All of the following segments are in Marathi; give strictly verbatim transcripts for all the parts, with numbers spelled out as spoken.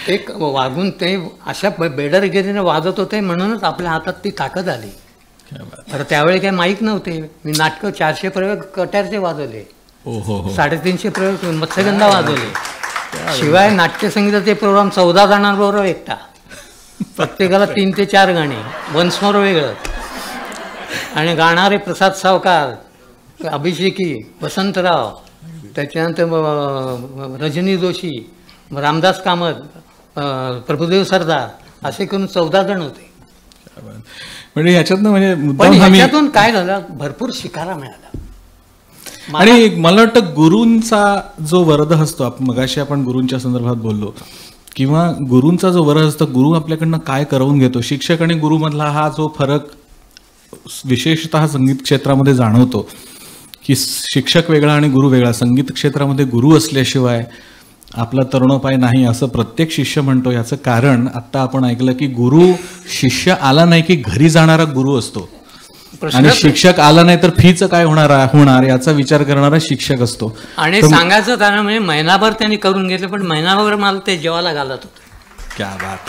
एक वागून ते अशा बेडरगिरीने वाजत होते म्हणूनच आपल्या हातात ती ताकद आली. तर त्यावेळी काही माईक नव्हते. मी नाटकं चारशे प्रयोग कट्यारचे वाजवले, साडेतीनशे प्रयोग मत्स्यगंधा वाजवले. शिवाय नाट्यसंगीताचे प्रोग्राम चौदा जणांबरोबर एकटा, प्रत्येकाला तीन ते चार गाणी, वन्समोर वेगळं. आणि गाणारे प्रसाद सावकार, अभिषेकी, वसंतराव, त्याच्यानंतर रजनी जोशी, रामदास कामत, प्रभुदेव सरदार, असे करून चौदा जण होते. म्हणजे ह्याच्यातनं म्हणजे पण ह्याच्यातून काय झालं, भरपूर शिकायला मिळाला. आणि मला वाटतं गुरूंचा जो वरदहस्त, मगाशी आपण गुरूंच्या संदर्भात बोललो, किंवा गुरूंचा जो वरदहस्त, गुरु आपल्याकडनं काय करवून घेतो, शिक्षक आणि गुरुमधला हा जो फरक विशेषतः संगीत क्षेत्रामध्ये जाणवतो की शिक्षक वेगळा आणि गुरु वेगळा. संगीत क्षेत्रामध्ये गुरु असल्याशिवाय आपला तरुणोपाय नाही असं प्रत्येक शिष्य म्हणतो. याचं कारण आत्ता आपण ऐकलं की गुरु शिष्य आला नाही की घरी जाणारा गुरु असतो, आणि शिक्षक आला नाही तर फीचं काय होणार होणार याचा विचार करणारा शिक्षक असतो. आणि सांगायचं कारण म्हणजे महिनाभर त्यांनी करून घेतलं, पण महिनाभर मला ते जेवायला घालत होतं. क्या बात.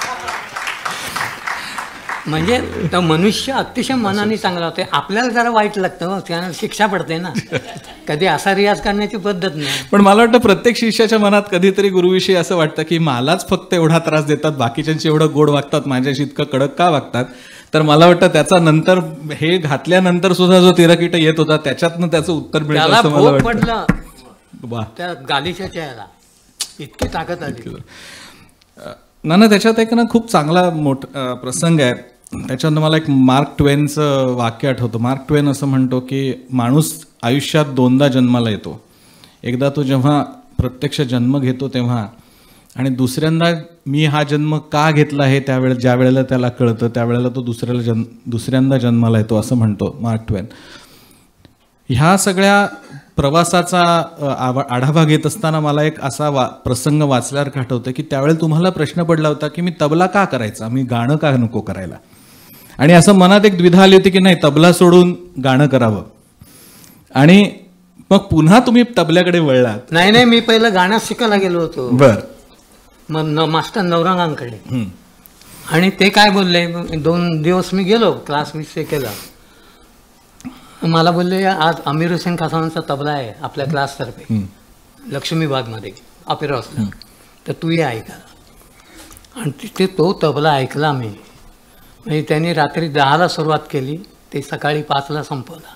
म्हणजे तो मनुष्य अतिशय मनाने चांगला होते. आपल्याला जरा वाईट लागतं हो, त्यानं शिक्षा पडते ना. कधी असा रियाज करण्याची पद्धत नाही. पण मला वाटतं प्रत्येक शिष्याच्या मनात कधीतरी गुरुविषयी असं वाटतं की मलाच फक्त एवढा त्रास देतात, बाकीच्यांची एवढं गोड वागतात, माझ्याशी इतकं कडक का वागतात. तर मला वाटतं त्याचा नंतर हे घातल्यानंतर सुद्धा जो तिरकीट येत होता त्याच्यातनं त्याचं उत्तर मिळालं असं मला वाटतं. त्या गालीच्या चेहरा इतकी ताकद आली ना ना. त्याच्यात एक ना खूप चांगला मोठा प्रसंग आहे. त्याच्यानंतर मला एक मार्क ट्वेनचं वाक्य आठवतं. मार्क ट्वेन असं म्हणतो की माणूस आयुष्यात दोनदा जन्माला येतो. एकदा तो जेव्हा प्रत्यक्ष जन्म घेतो तेव्हा, आणि दुसऱ्यांदा मी हा जन्म का घेतला हे त्यावेळे ज्या वेळेला त्याला कळतं त्यावेळेला तो दुसऱ्याला जन्म दुसऱ्यांदा जन्माला येतो असं म्हणतो मार्क ट्वेन. ह्या सगळ्या प्रवासाचा आढावा घेत असताना मला एक असा वा प्रसंग वाचल्यावर आठवतं की त्यावेळेला तुम्हाला प्रश्न पडला होता की मी तबला का करायचा, मी गाणं का नको करायला. आणि असं मनात एक द्विधा आली होती की नाही, तबला सोडून गाणं करावं. आणि मग पुन्हा तुम्ही तबल्याकडे वळलात. नाही नाही, मी पहिलं गाणं शिकायला गेलो होतो. बर. मग न मास्टर नवरंगांकडे. आणि ते काय बोलले, दोन दिवस मी गेलो, क्लास विषय केला. मला बोलले आज अमीर हुसेन खासांचा तबला आहे आपल्या क्लासतर्फे लक्ष्मीबागमध्ये अपेरा हाऊसला, तर तू ये ऐकायला. आणि तिथे तो तबला ऐकला मी. म्हणजे त्यांनी रात्री दहाला सुरुवात केली, ते सकाळी पाचला संपवला.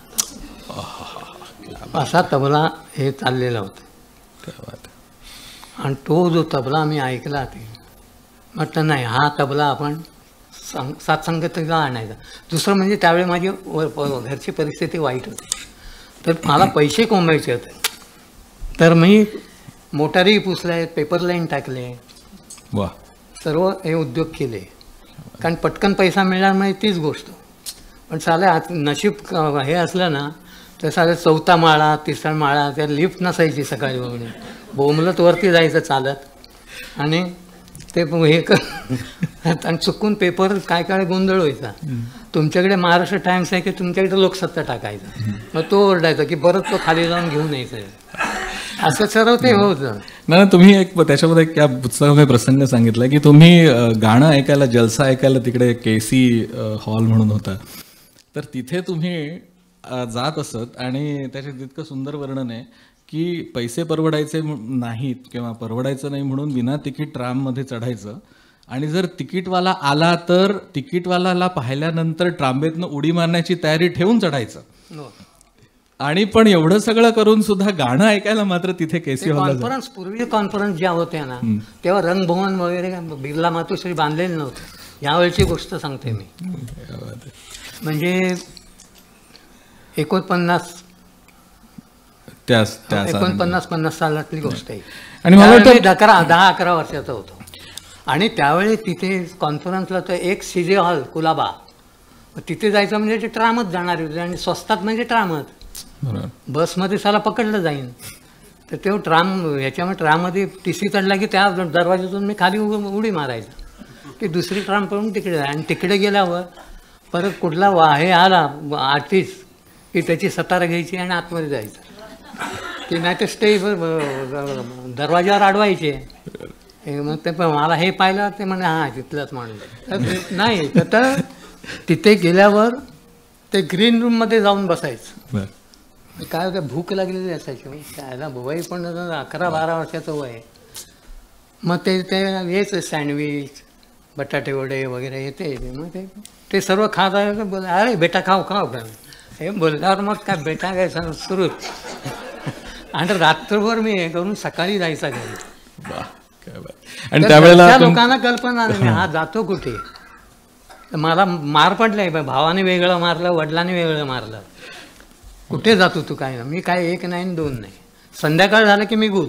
असा तबला हे चाललेला होता. आणि तो जो तबला मी ऐकला ते म्हटलं नाही, हा तबला आपण संग सातसंगतीला आणायचा. दुसरं म्हणजे त्यावेळी माझी घरची परिस्थिती वाईट होती, तर मला पैसे कमवायचे होते. तर मी मोटारी पुसल्या, पेपर लाईन टाकले, वा सर्व हे उद्योग केले. कारण पटकन पैसा मिळणार म्हणजे तीच गोष्ट. पण साले नशीब हे असलं ना तर साले चौथा माळा तिसरा माळा, त्या लिफ्ट नसायची सकाळी वगैरे, बोंबलत वरती जायचं चालत. आणि ते हे कर आणि चुकून पेपर काय काय गोंधळ व्हायचा. तुमच्याकडे महाराष्ट्र टाइम्स आहे की तुमच्याकडे लोकसत्ता टाकायचा, मग तो ओरडायचा की परत तो खाली जाऊन घेऊन यायचं. असं सर्व ते होतं ना. तुम्ही एक त्याच्यामध्ये त्या पुस्तकामध्ये प्रसंग सांगितला की तुम्ही गाणं ऐकायला, जलसा ऐकायला तिकडे केसी हॉल म्हणून होता, तर तिथे तुम्ही जात असत. आणि त्याच्यात इतकं सुंदर वर्णन आहे की पैसे परवडायचे नाहीत किंवा परवडायचं नाही म्हणून विना तिकीट ट्राममध्ये चढायचं, आणि जर तिकीटवाला आला तर तिकीटवाल्याला पाहिल्यानंतर ट्रांबेतनं उडी मारण्याची तयारी ठेवून चढायचं. आणि पण एवढं सगळं करून सुद्धा गाणं ऐकायला मात्र तिथे केसी हॉल. कॉन्फरन्स पूर्वी कॉन्फरन्स ज्या होत्या ना तेव्हा रंगभवन वगैरे बिर्ला मातोश्री बांधलेले नव्हते. यावेळची गोष्ट सांगते मी. म्हणजे एकोणपन्नास एकोणपन्नास पन्नास सालातली गोष्ट आहे. आणि मला वाटतं अकरा दहा अकरा वर्षाचा होतो. आणि त्यावेळी तिथे कॉन्फरन्सला तर एक सीजे हॉल कुलाबा, तिथे जायचं म्हणजे ते ट्रामच जाणार होते. आणि स्वस्तात म्हणजे ट्रामच, बसमध्ये साला पकडलं जाईन. तर ते ट्राम ह्याच्यामध्ये ट्राममध्ये टी सी चढला की त्या दरवाज्यातून मी खाली उडी मारायचं की दुसरी ट्राम पळून तिकडे जाय. आणि तिकडे गेल्यावर परत कुठला वा हे आला आर्टिस्ट की त्याची सतारा घ्यायची आणि आतमध्ये जायचं की नाही तर स्टे दरवाजावर अडवायचे. हे मग ते पण मला हे पाहिलं ते म्हणे हां तिथलाच माणूस तर ते- नाही तर तर तिथे गेल्यावर ते ग्रीन रूममध्ये जाऊन बसायचं. बरं. काय होतं भूक लागलेली असायची त्याला वय पण अकरा बारा वर्षाचं वय आहे. मग ते ते यायचं सँडविच बटाटे वडे वगैरे येते मग ते ते सर्व खात आहे बोल अरे बेटा खाऊ खाऊ का हे बोलल्यावर मग काय बेटा काय सुरूच आणि रात्रभर मी हे करून सकाळी जायचा घरी. वा, काय बात. आणि तर त्यावेळेला घरच्या तुम- लोकांना कल्पना नाही हा जातो कुठे. तर मला मार पडलाय बा, भावाने वेगळं मारलं वडिलांनी वेगळं मारलं. कुठे जातो तू काय ना मी काय एक नाही आणि दोन नाही. संध्याकाळ झालं की मी गुल.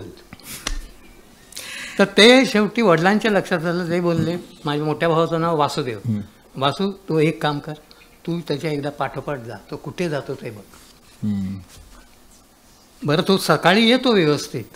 तर ते शेवटी वडिलांच्या लक्षात आलं. ते बोलले माझ्या मोठ्या भावाचं नाव वासुदेव. वासू तू एक काम कर तू त्याच्या एकदा पाठोपाठ जा तो कुठे जातो ते बघ. हम्म. बरं तो सकाळी येतो व्यवस्थित.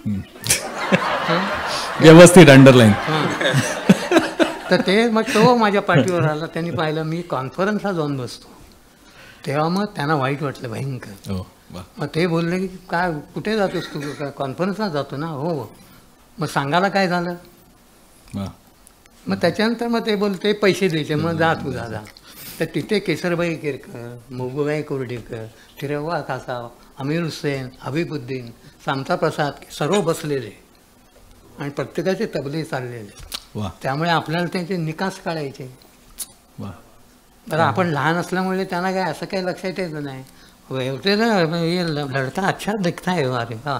व्यवस्थित अंडरलाईन. हां. तर ते मग तो माझ्या पाठीवर आला. त्यांनी पाहिलं मी कॉन्फरन्सला जाऊन बसतो. तेव्हा मग त्यांना वाईट वाटलं भयंकर. हो, वा. मग ते बोलले की काय कुठे जातोस तू काय कॉन्फरन्सला जातो ना. हो हो. मग सांगायला काय झालं. वा. मग त्याच्यानंतर मग ते बोलते पैसे द्यायचे मग जा तू जा जा. तर तिथे केसरबाई केरकर मोगूबाई कुर्डीकर थिरव्वा कासाव अमीर हुसेन हबीबुद्दीन सामता प्रसाद सर्व बसलेले आणि प्रत्येकाचे तबले चाललेले. वा. त्यामुळे आपल्याला त्यांचे निकास काढायचे. वा. बरं आपण लहान असल्यामुळे त्यांना काय असं काही लक्षात येत नाही. होते ना हे लढता अच्छा दिखता आहे अरे हा.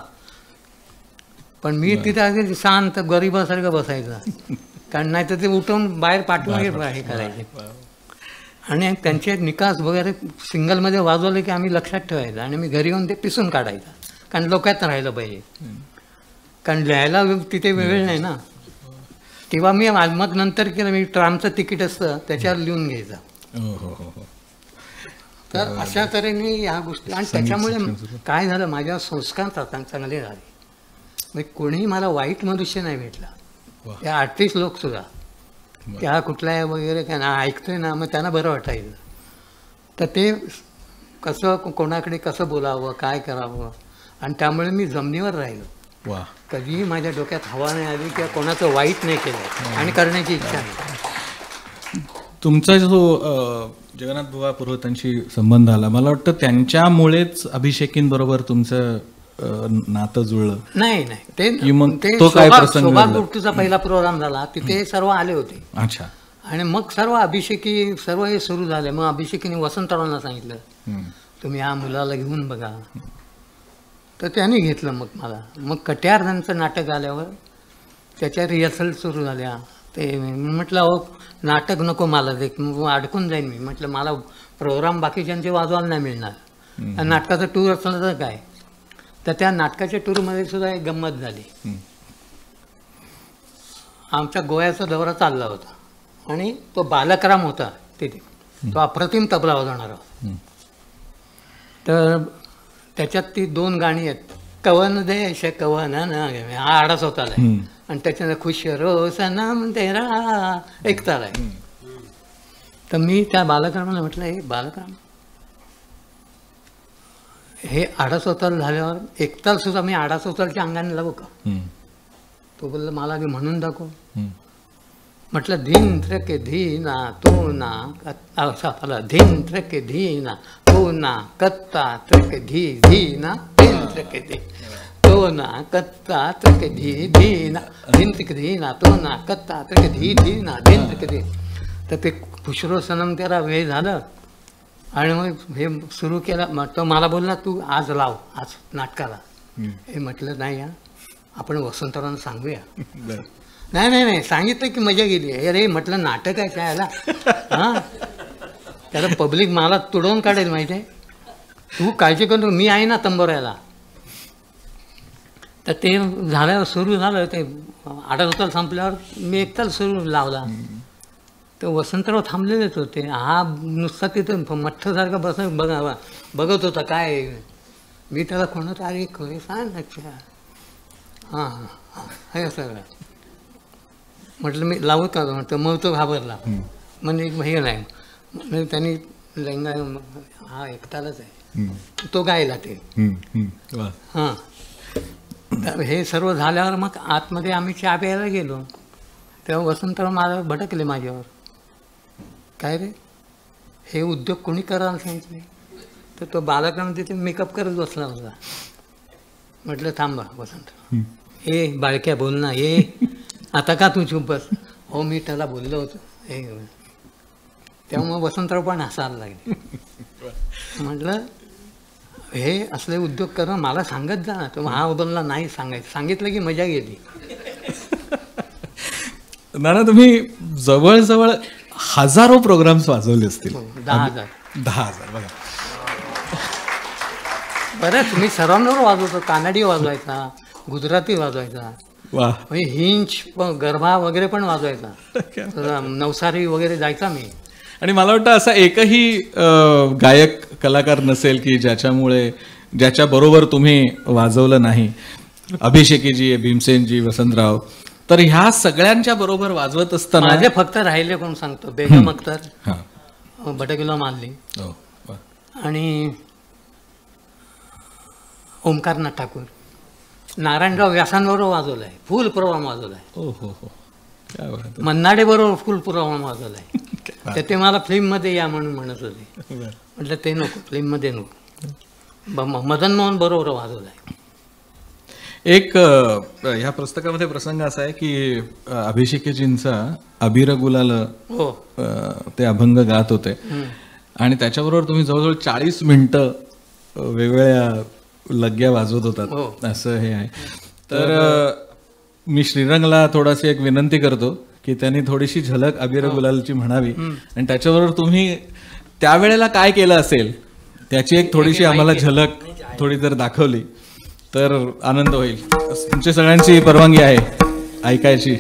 पण मी तिथे अगदी शांत गरिबासारखं बसायचं कारण नाही तर ते उठून बाहेर पाठवून हे करायचे. आणि त्यांचे निकास वगैरे सिंगलमध्ये वाजवले की आम्ही लक्षात ठेवायचं आणि मी घरी येऊन ते पिसून काढायचं कारण लोकात राहिलं पाहिजे. कारण लिहायला तिथे वेळ नाही ना. तेव्हा मी मग नंतर केलं मी ट्रामचं तिकीट असतं त्याच्यावर लिहून घ्यायचं. हो हो हो हो. तर अशा तऱ्हेने ह्या गोष्टी आणि त्याच्यामुळे काय झालं माझ्या संस्कार चांगले झाले. म्हणजे कोणीही मला वाईट मनुष्य नाही भेटला. ते आर्टिस्ट लोक सुद्धा त्या कुठल्या वगैरे काय ना ऐकतोय ना मग त्यांना बरं वाटायचं. तर ते कसं कोणाकडे कसं बोलावं काय करावं आणि त्यामुळे मी जमिनीवर राहिलो. वा. कधीही माझ्या डोक्यात हवा नाही आली किंवा कोणाचं वाईट नाही केलं आणि करण्याची इच्छा नाही. तुमचा जो अ, जगन्नाथ बुवा पुरोहितांशी संबंध आला मला वाटतं त्यांच्यामुळेच अभिषेकींबरोबर तुमचं अ, नातं जुळलं. नाही नाही ते की मग ते तो काय शोभा प्रसंग शोभा घडला? गुट्टूचा पहिला प्रोग्राम झाला तिथे सर्व आले होते अच्छा. आणि मग सर्व अभिषेकी सर्व हे सुरू झाले. मग अभिषेकीने वसंतरावांना सांगितलं हम्म. तुम्ही या मुलाला घेऊन बघा. तर त्यांनी घेतलं मग मला. मग कट्यारदांचं नाटक आल्यावर त्याच्या रिहर्सल सुरू झाल्या. ते म्हटलं अहो नाटक नको मला ते अडकून जाईन मी. म्हटलं मला प्रोग्राम बाकीच्यांचे वाजवायला नाही मिळणार. आणि नाटकाचं टूर असलं तर काय. तर त्या नाटकाच्या टूरमध्ये सुद्धा एक गंमत झाली. हम्म. आमच्या गोव्याचा दौरा चालला होता आणि तो बालकराम होता तिथे. तो अप्रतिम तबला वाजवणारा होता. हम्म. तर त्याच्यात ती दोन गाणी आहेत. कवन देश कवन न हा आडाच होता हम्म. आणि त्याच्यानंतर खुश रो सनम तेरा एक ताल आहे. तर मी त्या बालकरामाला म्हटलं हे बालकराम हे आडाचोताल झाल्यावर एकताल सुद्धा मी आडाचोतालच्या अंगाने लावू का. हम्म. तो बोलला मला आधी म्हणून दाखव. हम्म. म्हटलं धीन त्र्यके धीना तो ना कत्ता धीन त्र्यके धीना तो ना कत्ता त्र्यके धी धीना धीन त्र्यके धी तो ना कत्ता त्र्यके धी धीना धीन त्र्यके धीना तो ना कत्ता त्र्यके धी धीना धीन त्र्यके धी. तर ते खुशरो सनम त्याला वेळ झालं आणि मग हे सुरू केलं. मग तो मला बोलला तू आज लाव आज नाटकाला. हे म्हटलं नाही या आपण वसंतरावांना सांगूया. बरं. नाही नाही नाही सांगितलं की मजा गेली. अरे म्हटलं नाटक आहे काय याला हां त्याला पब्लिक मला तुडवून काढेल माहिती आहे. तू काळजी करू मी आहे ना तंबोऱ्याला. तर ते झाल्यावर सुरू झालं ते आडाचोताल संपल्यावर मी एकताल सुरू लावला. तर वसंतराव थांबलेलेच होते. हा नुसता तिथं मठ्ठसारखं बस बघा बघत होता काय. मी त्याला कोणाचं अरे खरे सांग अच्छा हां हां हां हे सगळं म्हटलं मी लावत का म्हटलं मग तो घाबरला. म्हणजे हे नाही म्हणजे त्यांनी लेंगा हा एकतालाच आहे तो गायला ते. हम्म. हम्म. वा. हां तर हे सर्व झाल्यावर मग आतमध्ये आम्ही चहा प्यायला गेलो, तेव्हा वसंतराव मला भटकले माझ्यावर, काय रे हे उद्योग कोणी करायला सांगितले? तर तो बालकाम तिथे मेकअप करत बसला होता. म्हटलं थांबा वसंतराव, हे बाळक्या बोल ना, हे आता का तू चुप बस? हो मी त्याला बोललो होतो हे. तेव्हा मग वसंतराव पण हसायला लागले. म्हटलं हे असले उद्योग करणं मला सांगत जा ना. तो हा बोलला नाही सांगायचं, सांगितलं की मजा गेली. नाना तुम्ही जवळजवळ हजारो प्रोग्राम्स वाजवले असतील. दहा हजार दहा हजार बघा. बरंच मी सर्वांवर वाजवतो, कानडी वाजवायचा, गुजराती वाजवायचा, वा, म्हणजे हिंच पण गरबा वगैरे पण वाजवायचा, तर नवसारी वगैरे जायचा मी. आणि मला वाटतं असा एकही अं, गायक कलाकार नसेल की ज्याच्यामुळे ज्याच्या बरोबर तुम्ही वाजवलं नाही. अभिषेकीजी, भीमसेनजी, वसंतराव, तर ह्या सगळ्यांच्या बरोबर वाजवत असताना माझे फक्त राहिले कोण सांगतो, बेगम अख्तर, हा, भटकीला मानली हो, वा. आणि ओंकारनाथ ठाकूर, नारायणराव व्यासांबरोबर वाजवलं आहे, फुल प्रोग्राम वाजवला आहे. हो हो हो, काय बात आहे. मन्नाडे बरोबर फुल प्रोग्राम वाजवला आहे. तर ते मला फिल्ममध्ये या म्हणून म्हणत होते. बरं. म्हटलं ते नको, फिल्ममध्ये नको. ब मदन मोहन बरोबर वाजवला आहे. एक अ, ह्या पुस्तकामध्ये प्रसंग असा आहे की अ, अभिषेकीजींचा अबीर गुलाल हो, अ, ते अभंग गात होते आणि त्याच्याबरोबर तुम्ही जवळजवळ चाळीस मिनिटं अ, वेगवेगळ्या लग्या वाजवत हो. होतात, असं हे आहे. तर अ, मी श्रीरंगला थोडाशी एक विनंती करतो की त्यांनी थोडीशी झलक अबीर गुलालची म्हणावी आणि त्याच्याबरोबर तुम्ही त्यावेळेला काय केलं असेल त्याची एक थोडीशी आम्हाला झलक थोडी जर दाखवली तर आनंद होईल. तुमच्या सगळ्यांची परवानगी आहे ऐकायची.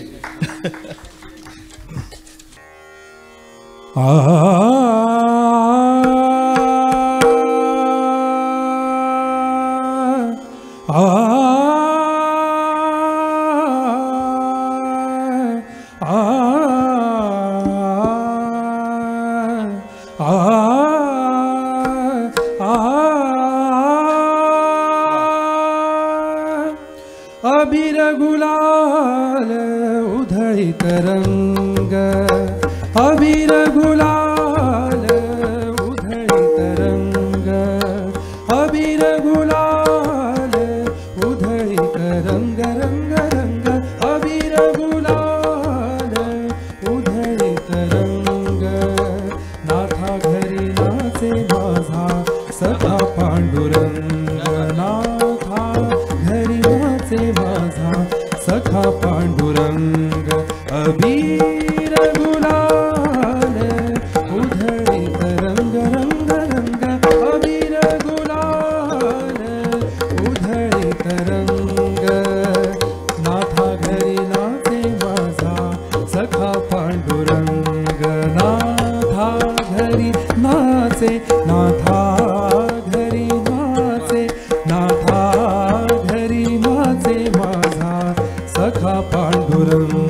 अबीर गुलाल उधळीत रंग, अबीर गुलाल उधळीत रंग, अबीर गुलाल उधळीत रंग, रंग रंग अबीर गुलाल उधळीत रंग. नाथा घरी नाचे माझा सखा पांडुरंग, नाथा घरी नाचे माझा सखा पांडुरंग. अबीर गुलाल उधळीत रंग, रंग रंग अबीर गुलाल उधळीत रंग. नाथा घरी नाचे माझा सखा पांडुरंग, नाथा घरी नाचे, नाथा घरी नाचे, नाथा घरी नाचे माझा सखा पांडुरंग.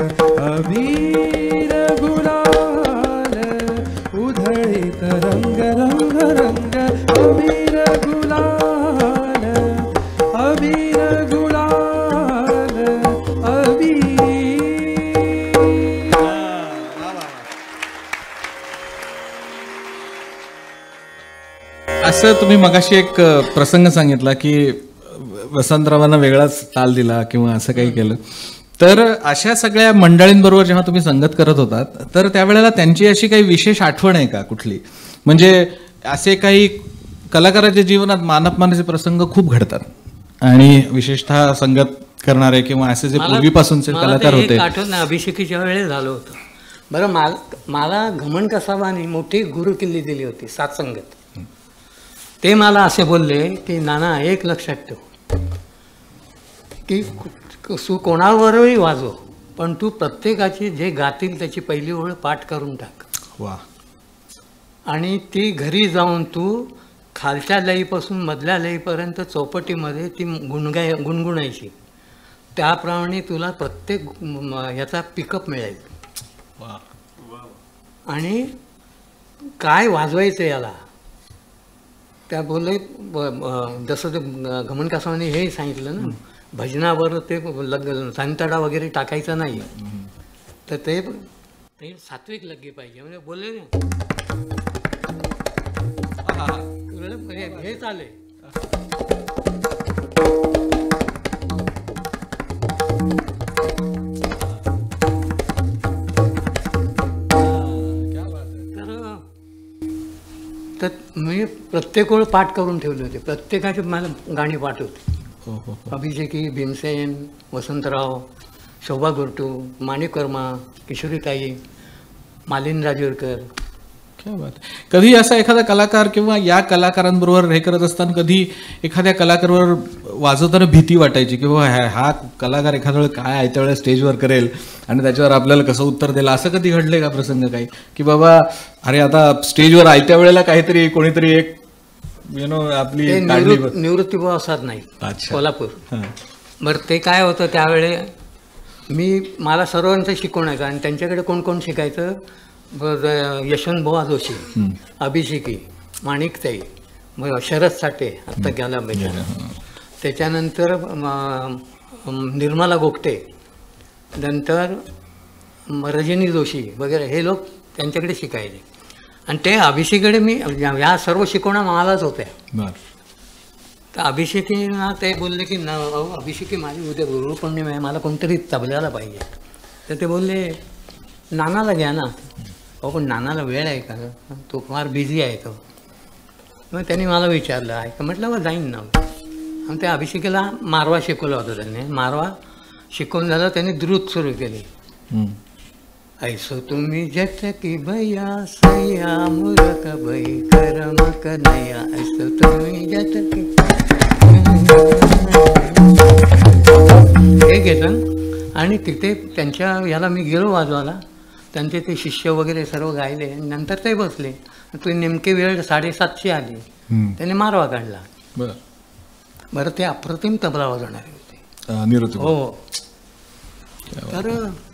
अबीर गुलाल उधळीत रंग, रंग रंग अबीर गुलाल, अबीर गुलाल अबीर. असं तुम्ही मगाशी एक अ, प्रसंग सांगितला की वसंतरावांना वेगळाच ताल दिला किंवा असं काही केलं. तर अशा सगळ्या मंडळींबरोबर जेव्हा तुम्ही संगत करत होतात तर त्यावेळेला त्यांची अशी काही विशेष आठवण आहे का कुठली? म्हणजे असे काही कलाकाराच्या जीवनात मानापमानाचे प्रसंग खूप घडतात आणि विशेषतः संगत करणारे किंवा असे जे पूर्वीपासूनचे मला कलाकार ते होते. एक आठवण नाही, अभिषेकीच्या वेळेस झालं होतं. बरं, मला मला घमंड कसाबाने मोठी गुरुकिल्ली दिली होती सातसंगत. ते मला असे बोलले की नाना एक लक्षात ठेव की तू कोणावरही वाजव पण तू प्रत्येकाची जे गातील त्याची पहिली ओळ पाठ करून टाक. वा. आणि ती घरी जाऊन तू खालच्या लईपासून मधल्या लईपर्यंत चौपटीमध्ये ती गुणगाय गुणगुणायची. त्याप्रमाणे तुला प्रत्येक म- ह्याचा पिकअप मिळेल. वा. आणि काय वाजवायचं याला त्या बोलले ब- ब- जसं ते घमंड कासावाने हे सांगितलं ना भजनावर ते लग संतडा वगैरे टाकायचं नाही. तर ते ते सात्विक लग्गी पाहिजे म्हणजे बोलले ना हे- हे चाले. तर मी प्रत्येक वेळ पाठ करून ठेवले होते. प्रत्येकाची मला गाणी पाठ होती. हो हो अभिषेकी, भीमसेन, वसंतराव, शोभा गुरटू, माणिक वर्मा, किशोरीताई, मालिन राजूरकर. क्या बात आहे. कधी असा एखादा कलाकार किंवा या कलाकारांबरोबर हे करत असताना कधी एखाद्या कलाकारावर वाजवताना भीती वाटायची की बाबा हा हा कलाकार एखाद्या वेळेस काय आहे त्यावेळेस स्टेजवर करेल आणि त्याच्यावर आपल्याला कसं उत्तर द्यायला, असं कधी घडलंय का प्रसंग काही की बाबा अरे आता स्टेजवर आयत्या वेळेला काहीतरी कोणीतरी एक यु नो आपली ते काढली निवृत्त निवृत्ती प्रसाद नाही, अच्छा. कोल्हापूर. हां. बरं ते काय होतं त्यावेळे मी मला सर्वांचं शिकवण्याचं आणि त्यांच्याकडे कोण कोण शिकायचं. बरं, यशवंत बुवा जोशी, अभिषेकी, माणिकताई, मग शरद साठे आत्ता गेला बेटा, त्याच्यानंतर म- निर्मला गोगटे, नंतर म- रजनी जोशी वगैरे हे लोक त्यांच्याकडे शिकायचे. आणि ते अभिषेकीकडे मी ह्या सर्व शिकवण्या मलाच होत्या. बरं. तर अभिषेकीना ते बोलले की न अहो अभिषेकी माझी उद्या गुरुपौर्णिमा आहे, मला कोणतरी तबल्याला पाहिजे. तर ते बोलले नानाला घ्या ना. अहो पण नानाला वेळ आहे का, तो फार बिझी आहे तो. मग त्यांनी मला विचारलं आहे का, म्हटलं मग जाईन ना. आणि त्या अभिषेकीला मारवा शिकवला होता त्यांनी. मारवा शिकवून झालं त्यांनी द्रुत सुरू केली. हम्म. ऐसो तुम्ही जटकी भैया सैया मुरक बै करमक नया. ऐसो तुम्ही जटकी हे घेतलं आणि तिथे त्यांच्या याला मी गेलो वाजवायला. त्यांचे ते शिष्य वगैरे सर्व गायले. नंतर ते बसले. तो नेमकी वेळ साडेसातशे आली. हम्म. त्याने मारवा काढला. बरं. बरं ते अप्रतिम तबला वाजवणारे होते. अं, निवृत्ती. हो. तर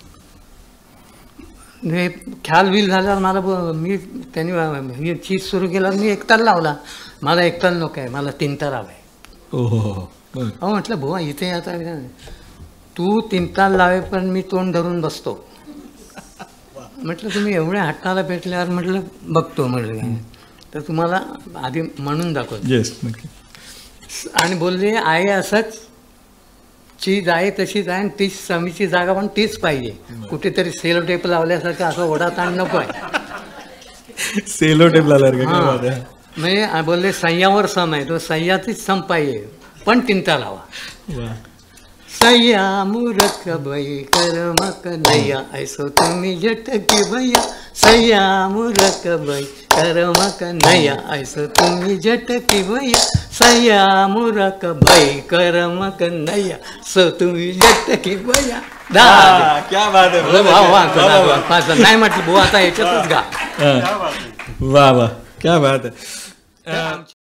हे ख्याल बिल झाल्यावर मला ब- मी त्यांनी ही चीज सुरू केल्यावर मी एकताल लावला. मला एकताल नको आहे, मला तीन ताल हवा आहे. हो हो हो. बरं. अहो म्हटलं बुवा इथे आता तू तीन ताल लावे पण मी तोंड धरून बसतो. म्हटलं तुम्ही एवढ्या हट्टाला भेटल्यावर म्हटलं बघतो म्हटलं. तर तुम्हाला आधी म्हणून दाखवतो. येस नक्की. आणि बोलले आहे असंच, चीज आहे तशीच आहे आणि तीच समीची जागा पण तीच पाहिजे. कुठेतरी सेलो टेप लावल्यासारखं असं ओढाताण नको आहे. सेलो टेप लावल्यावर का? काय हां. बात आहे. म्हणजे बोलले सह्यावर सम आहे, तो सह्याचीच सम पाहिजे पण तिंता लावा. वा. सह्या मूरख बाई करमक नया. ऐसो तुम्ही झटकी भैया सह्या मूरख बाई करमक नया. ऐसो तुम्ही झटकी भैया सह्या मूरख बाई करमक नया. सो तुम्ही झटकी भैया दा. हा, क्या बात आहे. वा वा वा वा पाच नाही म्हटलं बुवा आता याच्यातच गा. हां. वा वा क्या बात आहे.